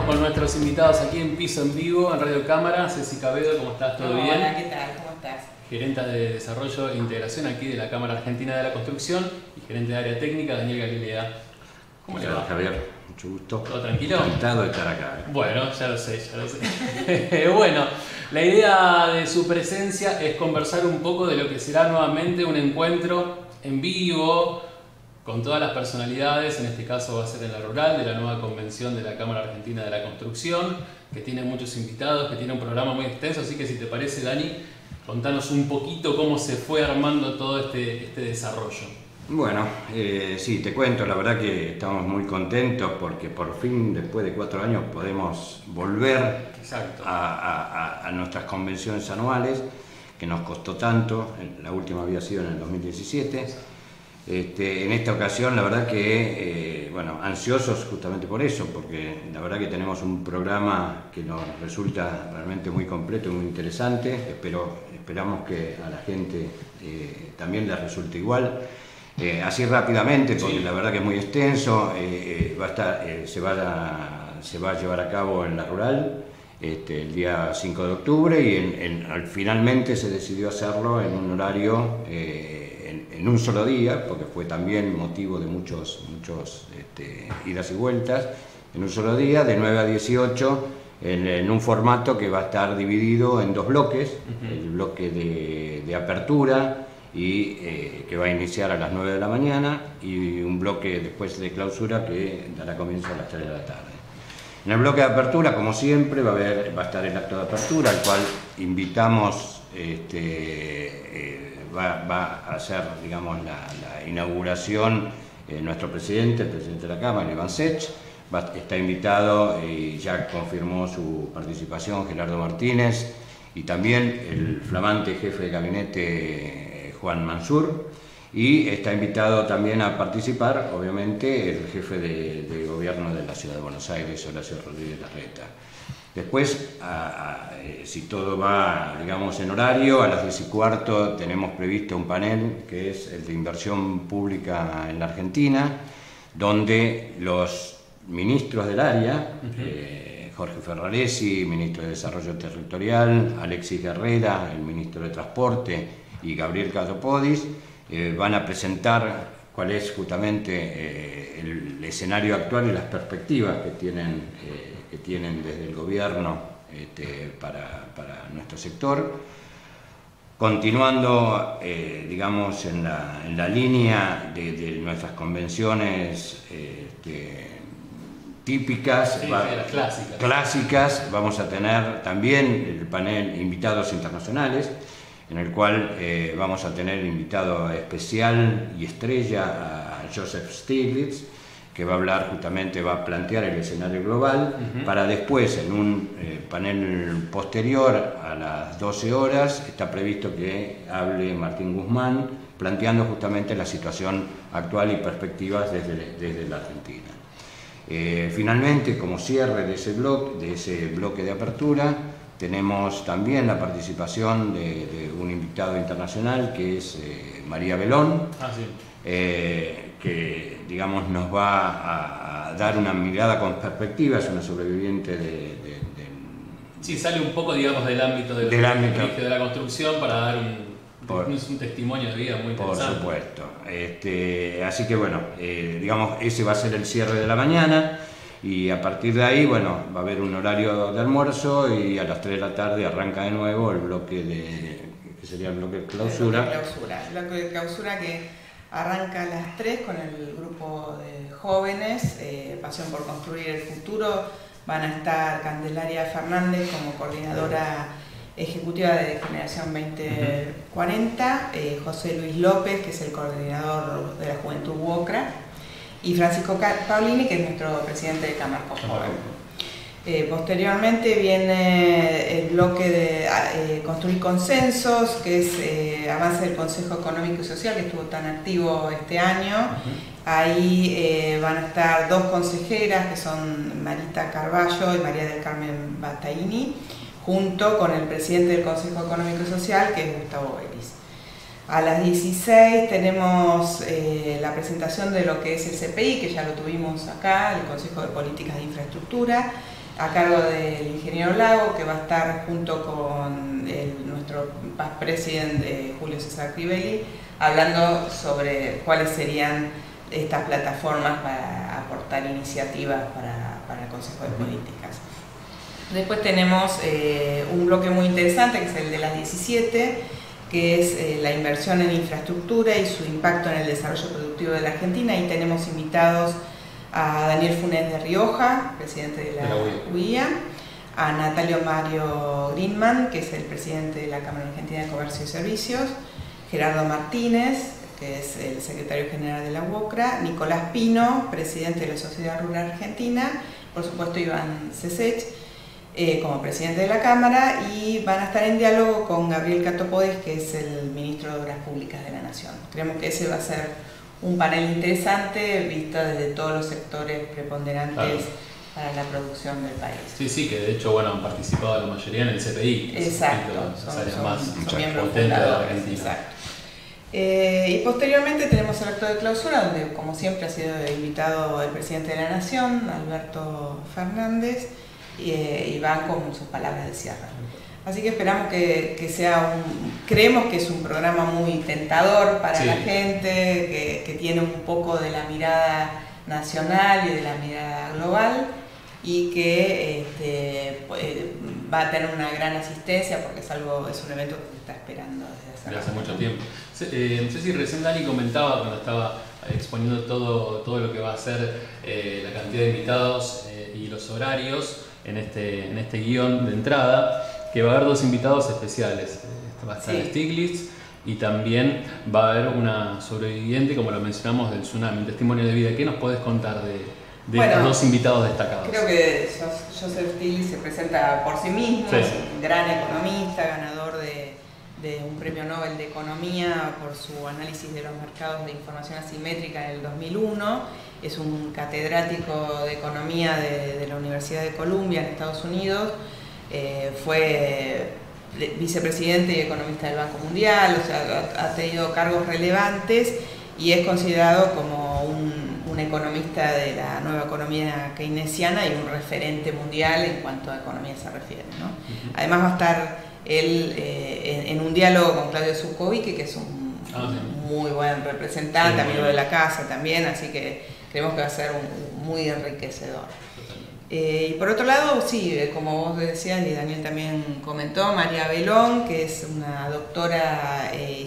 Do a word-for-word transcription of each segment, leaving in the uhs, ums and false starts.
con nuestros invitados aquí en Piso en Vivo, en Radio Cámara. Ceci Cabedo, ¿cómo estás? ¿Todo Hola, bien? Hola, ¿qué tal? ¿Cómo estás? Gerenta de Desarrollo e Integración aquí de la Cámara Argentina de la Construcción y gerente de área técnica, Daniel Galilea. ¿Cómo le va? Javier, mucho gusto. ¿Todo tranquilo? Encantado de estar acá. ¿eh? Bueno, ya lo sé, ya lo sé. Bueno, la idea de su presencia es conversar un poco de lo que será nuevamente un encuentro en vivo con todas las personalidades. En este caso va a ser en la Rural, de la nueva convención de la Cámara Argentina de la Construcción, que tiene muchos invitados, que tiene un programa muy extenso. Así que si te parece, Dani, contanos un poquito cómo se fue armando todo este, este desarrollo. Bueno, eh, sí, te cuento, la verdad que estamos muy contentos porque por fin, después de cuatro años, podemos volver a, a, a nuestras convenciones anuales, que nos costó tanto. La última había sido en el dos mil diecisiete. Este, en esta ocasión, la verdad que, eh, bueno, ansiosos justamente por eso, porque la verdad que tenemos un programa que nos resulta realmente muy completo y muy interesante. Espero, esperamos que a la gente eh, también les resulte igual. Eh, así rápidamente, porque sí, la verdad que es muy extenso. eh, eh, va a estar, eh, se, va a, se va a llevar a cabo en la Rural este, el día cinco de octubre y en, en, al, finalmente se decidió hacerlo en un horario, eh, en, en un solo día, porque fue también motivo de muchos, muchos este, idas y vueltas, en un solo día, de nueve a dieciocho, en, en un formato que va a estar dividido en dos bloques, uh-huh. El bloque de, de apertura, y eh, que va a iniciar a las nueve de la mañana, y un bloque después de clausura que dará comienzo a las tres de la tarde. En el bloque de apertura, como siempre, va a, haber, va a estar el acto de apertura, al cual invitamos, este, eh, va, va a hacer, digamos, la, la inauguración eh, nuestro presidente, el presidente de la Cámara, Iván Sech. Va, está invitado y eh, ya confirmó su participación Gerardo Martínez, y también el flamante jefe de gabinete Juan Mansur, y está invitado también a participar, obviamente, el jefe de, de gobierno de la Ciudad de Buenos Aires, Horacio Rodríguez Larreta. Después, a, a, si todo va, digamos, en horario, a las diez y cuarto tenemos previsto un panel que es el de inversión pública en la Argentina, donde los ministros del área, uh-huh. eh, Jorge Ferraresi, ministro de Desarrollo Territorial, Alexis Guerrera, el ministro de Transporte, y Gabriel Catopodis, eh, van a presentar cuál es justamente eh, el escenario actual y las perspectivas que tienen, eh, que tienen desde el gobierno este, para, para nuestro sector. Continuando, eh, digamos, en la, en la línea de, de nuestras convenciones eh, este, típicas, sí, va, sí, las clásicas. clásicas, vamos a tener también el panel invitados internacionales, en el cual eh, vamos a tener invitado especial y estrella a Joseph Stiglitz, que va a hablar justamente, va a plantear el escenario global, uh-huh. para después, en un eh, panel posterior a las doce horas, está previsto que hable Martín Guzmán, planteando justamente la situación actual y perspectivas desde, desde la Argentina. Eh, finalmente, como cierre de ese bloque, de ese bloque de apertura, tenemos también la participación de, de un invitado internacional que es eh, María Belón, ah, sí. eh, que, digamos, nos va a, a dar una mirada con perspectiva, es una sobreviviente de... de, de sí, sale un poco, digamos, del ámbito del, del ámbito de la construcción para dar un, por, un testimonio de vida muy interesante. Por supuesto. Este, así que, bueno, eh, digamos, ese va a ser el cierre de la mañana. Y a partir de ahí, bueno, va a haber un horario de almuerzo y a las tres de la tarde arranca de nuevo el bloque de, que sería el bloque de clausura. El bloque de clausura, el bloque de clausura que arranca a las tres con el grupo de jóvenes, eh, Pasión por Construir el Futuro. Van a estar Candelaria Fernández como coordinadora ejecutiva de Generación veinte cuarenta, eh, José Luis López, que es el coordinador de la Juventud UOCRA, y Francisco Paolini, que es nuestro presidente de Cámara Joven. Eh, posteriormente viene el bloque de eh, construir consensos, que es eh, avance del Consejo Económico y Social, que estuvo tan activo este año. Uh-huh. Ahí eh, van a estar dos consejeras, que son Marita Carballo y María del Carmen Battaini, junto con el presidente del Consejo Económico y Social, que es Gustavo Vélez. A las dieciséis tenemos eh, la presentación de lo que es el C P I, que ya lo tuvimos acá, el Consejo de Políticas de Infraestructura, a cargo del ingeniero Lago, que va a estar junto con el, nuestro past president Julio César Crivelli, hablando sobre cuáles serían estas plataformas para aportar iniciativas para, para el Consejo de Políticas. Después tenemos eh, un bloque muy interesante, que es el de las diecisiete, que es eh, la inversión en infraestructura y su impacto en el desarrollo productivo de la Argentina. Ahí tenemos invitados a Daniel Funes de Rioja, presidente de la, de la U I A, a Natalio Mario Greenman, que es el presidente de la Cámara Argentina de Comercio y Servicios, Gerardo Martínez, que es el secretario general de la UOCRA, Nicolás Pino, presidente de la Sociedad Rural Argentina, por supuesto Iván Cesech, Eh, como presidente de la Cámara, y van a estar en diálogo con Gabriel Catopodis, que es el ministro de Obras Públicas de la Nación. Creemos que ese va a ser un panel interesante, visto desde todos los sectores preponderantes, claro, para la producción del país. Sí, sí, que de hecho bueno, han participado la mayoría en el C P I. Que exacto, es son, áreas son, más son miembros fundadores. Exacto. Eh, y posteriormente tenemos el acto de clausura, donde como siempre ha sido invitado el presidente de la Nación, Alberto Fernández, y, eh, y van con sus palabras de cierre. Así que esperamos que, que sea un... Creemos que es un programa muy tentador para sí. la gente, que, que tiene un poco de la mirada nacional y de la mirada global, y que este, va a tener una gran asistencia, porque es algo, es un evento que se está esperando desde hace, desde hace mucho tiempo. Eh, no sé si recién Dani comentaba cuando estaba exponiendo todo, todo lo que va a ser eh, la cantidad de invitados eh, y los horarios en este, en este guión de entrada, que va a haber dos invitados especiales. Va a estar sí. Stiglitz, y también va a haber una sobreviviente, como lo mencionamos, del tsunami, un testimonio de vida. ¿Qué nos podés contar de, de bueno, estos dos invitados destacados? Creo que Joseph Stiglitz se presenta por sí mismo, sí. es un gran economista, ganador de, de un premio Nobel de Economía por su análisis de los mercados de información asimétrica en el dos mil uno. Es un catedrático de Economía de, de la Universidad de Columbia en Estados Unidos. Eh, fue vicepresidente y economista del Banco Mundial, o sea, ha, ha tenido cargos relevantes y es considerado como un, un economista de la nueva economía keynesiana y un referente mundial en cuanto a economía se refiere, ¿no? Uh-huh. Además va a estar él eh, en, en un diálogo con Claudio Zuccovici, que es un ah, sí. muy buen representante, sí, amigo de la casa también, así que creemos que va a ser un, muy enriquecedor. Eh, y por otro lado, sí, como vos decías y Daniel también comentó, María Belón, que es una doctora eh,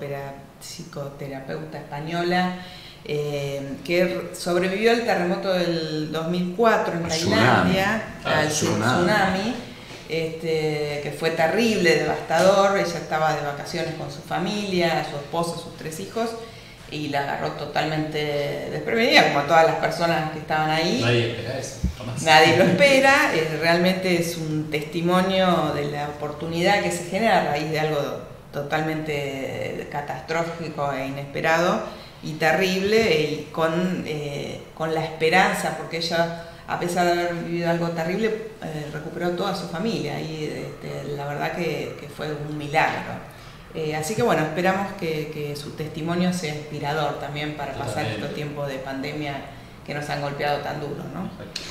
psicoterapeuta española, eh, que sobrevivió al terremoto del dos mil cuatro en Tailandia, ah, al tsunami, tsunami este, que fue terrible, devastador. Ella estaba de vacaciones con su familia, su esposo, sus tres hijos, y la agarró totalmente desprevenida, como a todas las personas que estaban ahí. Nadie espera eso, jamás. Nadie lo espera, eh, realmente es un testimonio de la oportunidad que se genera a raíz de algo totalmente catastrófico e inesperado y terrible, y con, eh, con la esperanza, porque ella, a pesar de haber vivido algo terrible, eh, recuperó toda su familia, y este, la verdad que, que fue un milagro. Eh, así que bueno, esperamos que, que su testimonio sea inspirador también para pasar estos tiempos de pandemia que nos han golpeado tan duro, ¿no?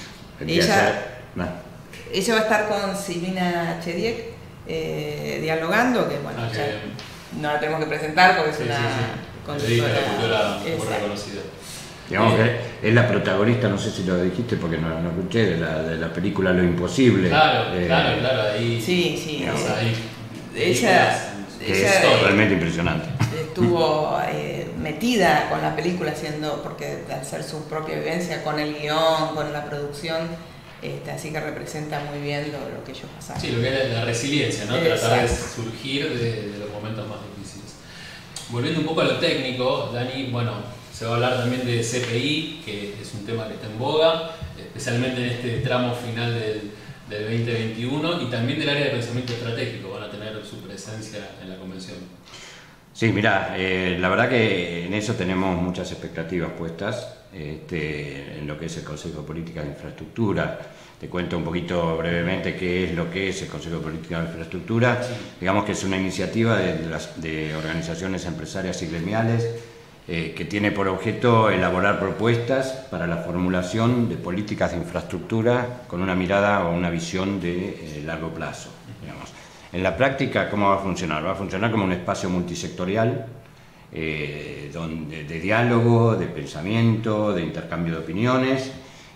Ella, ella va a estar con Silvina Chediek eh, dialogando, que bueno, ah, ya que no la tenemos que presentar porque es sí, una sí, sí. conductora de cultura muy reconocida. Digamos que es la protagonista, no sé si lo dijiste porque no lo escuché, de la, de la película Lo Imposible. Claro, eh, claro, claro, ahí. Sí, sí. Digamos, ahí ella... Que ella es totalmente impresionante. Estuvo eh, metida con la película, haciendo, porque al ser su propia vivencia con el guión, con la producción, este, así que representa muy bien lo, lo que ellos pasaron. Sí, lo que es la, la resiliencia, ¿no? Exacto. Tratar de surgir de, de los momentos más difíciles. Volviendo un poco a lo técnico, Dani, bueno, se va a hablar también de C P I, que es un tema que está en boga, especialmente en este tramo final del, del veinte veintiuno, y también del área de pensamiento estratégico. Van a tener su presencia en la convención. Sí, mirá, eh, la verdad que en eso tenemos muchas expectativas puestas, este, en lo que es el Consejo de Política de Infraestructura. Te cuento un poquito brevemente qué es lo que es el Consejo de Política de Infraestructura. Sí. Digamos que es una iniciativa de, las, de organizaciones empresarias y gremiales eh, que tiene por objeto elaborar propuestas para la formulación de políticas de infraestructura con una mirada o una visión de eh, largo plazo, digamos. En la práctica, ¿cómo va a funcionar? Va a funcionar como un espacio multisectorial, eh, donde, de diálogo, de pensamiento, de intercambio de opiniones,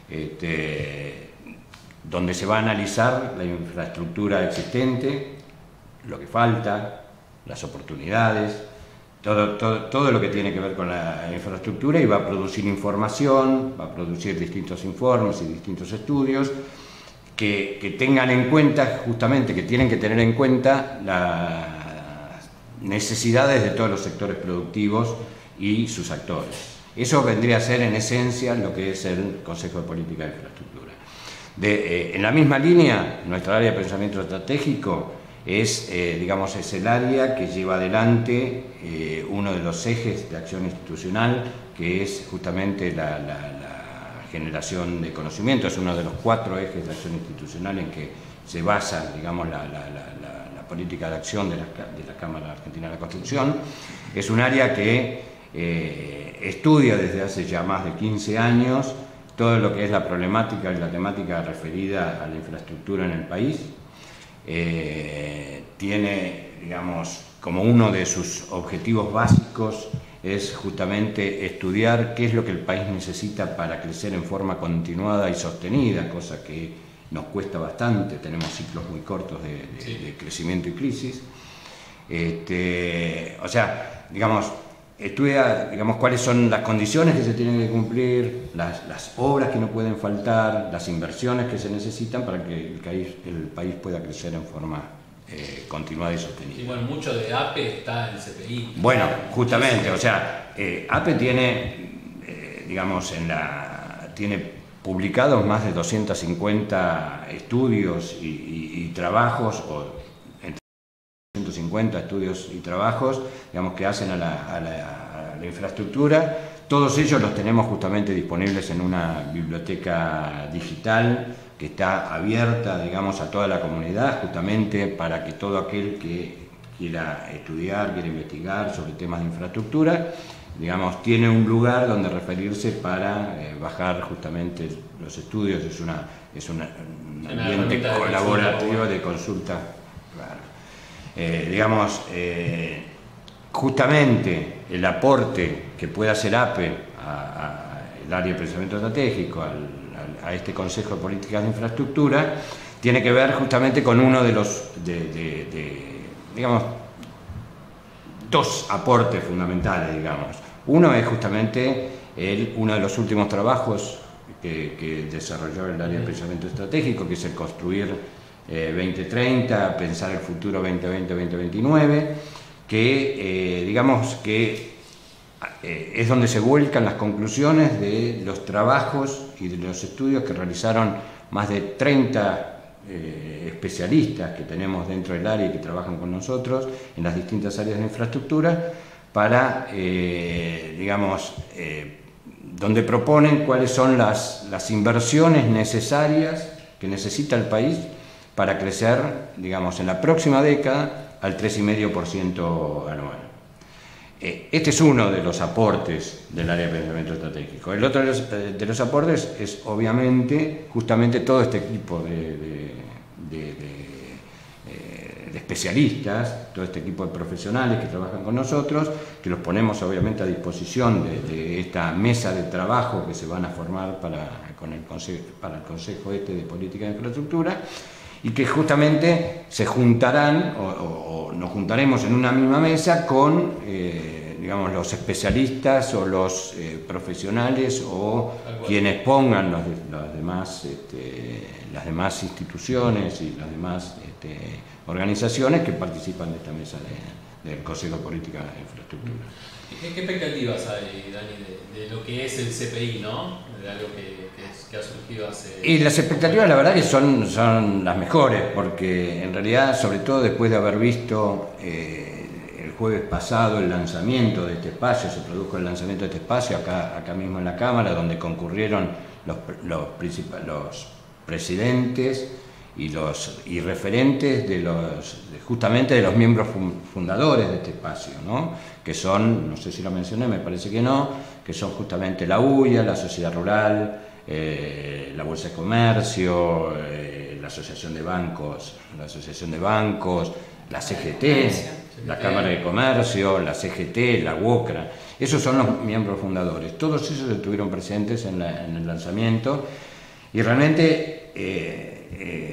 este, donde se va a analizar la infraestructura existente, lo que falta, las oportunidades, todo, todo, todo lo que tiene que ver con la infraestructura, y va a producir información, va a producir distintos informes y distintos estudios que, que tengan en cuenta, justamente, que tienen que tener en cuenta las necesidades de todos los sectores productivos y sus actores. Eso vendría a ser, en esencia, lo que es el Consejo de Política de Infraestructura. De, eh, en la misma línea, nuestra área de pensamiento estratégico es, eh, digamos, es el área que lleva adelante eh, uno de los ejes de acción institucional, que es justamente la, la, la generación de conocimiento. Es uno de los cuatro ejes de acción institucional en que se basa, digamos, la, la, la, la, la política de acción de la, de la Cámara Argentina de la Construcción. Es un área que eh, estudia desde hace ya más de quince años todo lo que es la problemática y la temática referida a la infraestructura en el país. Eh, tiene, digamos, como uno de sus objetivos básicos es justamente estudiar qué es lo que el país necesita para crecer en forma continuada y sostenida, cosa que nos cuesta bastante, tenemos ciclos muy cortos de, de, sí. de crecimiento y crisis. Este, o sea, digamos, estudia, digamos, cuáles son las condiciones que se tienen que cumplir, las, las obras que no pueden faltar, las inversiones que se necesitan para que el país, el país pueda crecer en forma eh, continuada y sostenida. Y bueno, mucho de A P E está en el C P I. Bueno, justamente, o sea, eh, A P E tiene, eh, digamos, en la, tiene publicados más de doscientos cincuenta estudios y, y, y trabajos, o entre doscientos cincuenta estudios y trabajos, digamos, que hacen a la, a la, a la infraestructura. Todos ellos los tenemos justamente disponibles en una biblioteca digital que está abierta, digamos, a toda la comunidad, justamente para que todo aquel que quiera estudiar, quiera investigar sobre temas de infraestructura, digamos, tiene un lugar donde referirse para eh, bajar justamente los estudios. Es, una, es una, un ambiente colaborativo de consulta. Claro. Eh, digamos, eh, justamente el aporte que pueda hacer A P E al área de pensamiento estratégico, al, a este Consejo de Políticas de Infraestructura, tiene que ver justamente con uno de los, de, de, de, digamos, dos aportes fundamentales, digamos. Uno es justamente el, uno de los últimos trabajos que, que desarrolló el área de pensamiento estratégico, que es el construir eh, veinte treinta, pensar el futuro veinte veinte a veinte veintinueve, que eh, digamos que eh, es donde se vuelcan las conclusiones de los trabajos y de los estudios que realizaron más de treinta eh, especialistas que tenemos dentro del área y que trabajan con nosotros en las distintas áreas de infraestructura, para, eh, digamos, eh, donde proponen cuáles son las, las inversiones necesarias que necesita el país para crecer, digamos, en la próxima década al tres coma cinco por ciento anual. Eh, este es uno de los aportes del área de pensamiento estratégico. El otro de los, de los aportes es, obviamente, justamente todo este equipo de, de, de, de de especialistas, todo este equipo de profesionales que trabajan con nosotros, que los ponemos obviamente a disposición de, de esta mesa de trabajo que se van a formar para, con el consejo, para el Consejo este de Política de Infraestructura, y que justamente se juntarán o, o, o nos juntaremos en una misma mesa con eh, digamos, los especialistas o los eh, profesionales o quienes pongan los, los demás, este, las demás instituciones y las demás este, organizaciones que participan de esta mesa de, del Consejo de Política de Infraestructura. ¿Qué, qué expectativas hay, Dani, de, de lo que es el C P I, ¿no? De algo que, que, es, que ha surgido hace... Y las expectativas, la verdad, que son, son las mejores, porque en realidad, sobre todo después de haber visto eh, el jueves pasado el lanzamiento de este espacio, se produjo el lanzamiento de este espacio acá, acá mismo en la Cámara, donde concurrieron los, los, los presidentes y, los, y referentes de los, justamente de los miembros fundadores de este espacio, ¿no? Que son, no sé si lo mencioné, me parece que no, que son justamente la U I A, la Sociedad Rural, eh, la Bolsa de Comercio, eh, la Asociación de Bancos, la Asociación de Bancos, la C G T, la Cámara de Comercio, la C G T, la UOCRA. Esos son los miembros fundadores. Todos ellos estuvieron presentes en, la, en el lanzamiento y realmente eh,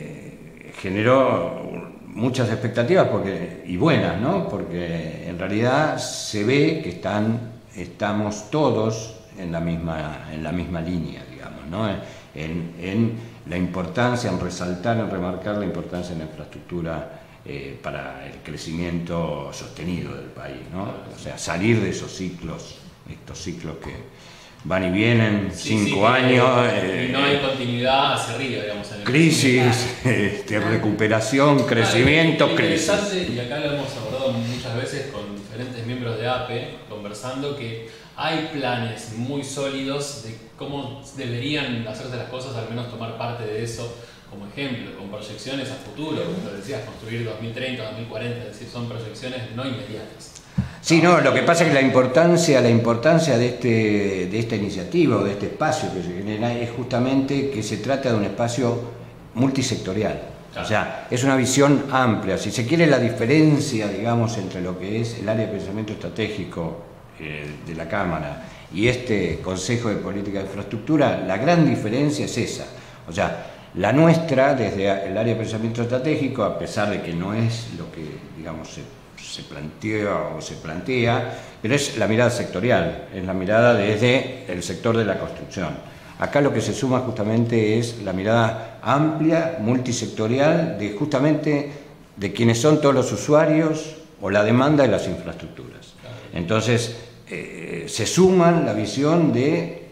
eh, generó muchas expectativas porque, y buenas, ¿no? Porque en realidad se ve que están, estamos todos en la misma, en la misma línea, digamos, ¿no? En, en la importancia, en resaltar, en remarcar la importancia de la infraestructura eh, para el crecimiento sostenido del país, ¿no? O sea, salir de esos ciclos, estos ciclos que van y vienen, sí, cinco sí, años. Eh, y no hay continuidad hacia arriba, digamos. En el crisis, este, recuperación, crecimiento, ah, crisis. Y acá lo hemos abordado muchas veces con diferentes miembros de A P E, conversando que hay planes muy sólidos de cómo deberían hacerse las cosas, al menos tomar parte de eso como ejemplo, con proyecciones a futuro, como lo decías, construir dos mil treinta, dos mil cuarenta, es decir, son proyecciones no inmediatas. Sí, no, lo que pasa es que la importancia, la importancia de, este, de esta iniciativa o de este espacio que se genera es justamente que se trata de un espacio multisectorial. Claro. O sea, es una visión amplia. Si se quiere la diferencia, digamos, entre lo que es el área de pensamiento estratégico eh, de la Cámara y este Consejo de Política de Infraestructura, la gran diferencia es esa. O sea, la nuestra, desde el área de pensamiento estratégico, a pesar de que no es lo que, digamos, se se plantea o se plantea, pero es la mirada sectorial, es la mirada desde el sector de la construcción. Acá lo que se suma justamente es la mirada amplia, multisectorial, de justamente de quienes son todos los usuarios o la demanda de las infraestructuras. Entonces, eh, se suman la visión de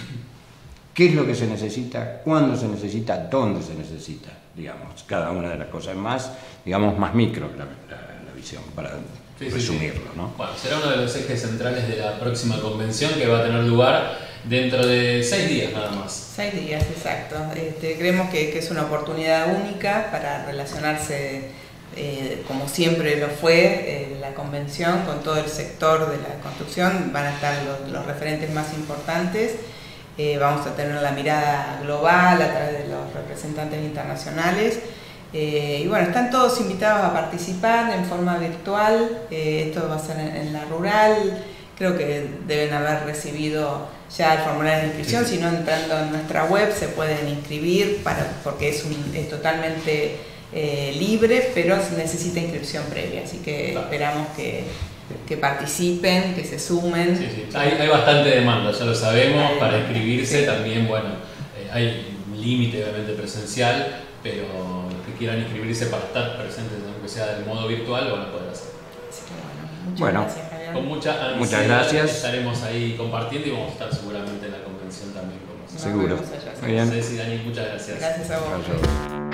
qué es lo que se necesita, cuándo se necesita, dónde se necesita, digamos, cada una de las cosas más, digamos, más micro, la, la, para sí, resumirlo, sí, sí. ¿no? Bueno, será uno de los ejes centrales de la próxima convención que va a tener lugar dentro de seis días nada más. Seis días, exacto. Este, creemos que, que es una oportunidad única para relacionarse, eh, como siempre lo fue, eh, la convención con todo el sector de la construcción. Van a estar los, los referentes más importantes. Eh, vamos a tener la mirada global a través de los representantes internacionales. Eh, y bueno, están todos invitados a participar en forma virtual. Eh, esto va a ser en, en la rural. Creo que deben haber recibido ya el formulario de inscripción. Si no, entrando en nuestra web se pueden inscribir para, porque es, un, es totalmente eh, libre, pero necesita inscripción previa. Así que claro, esperamos que, que participen, que se sumen. Sí, sí. Hay, hay bastante demanda, ya lo sabemos. Hay, para inscribirse sí, también, bueno, eh, hay un límite obviamente presencial, pero los que quieran inscribirse para estar presentes, aunque sea del modo virtual, lo van a poder hacer. Así que bueno, muchas bueno, gracias, Javier. Con mucha ansiedad muchas gracias. Estaremos ahí compartiendo y vamos a estar seguramente en la convención también con nosotros. Seguro. No, Muy bien. Ceci, Dani, muchas gracias. Gracias a vos. Gracias.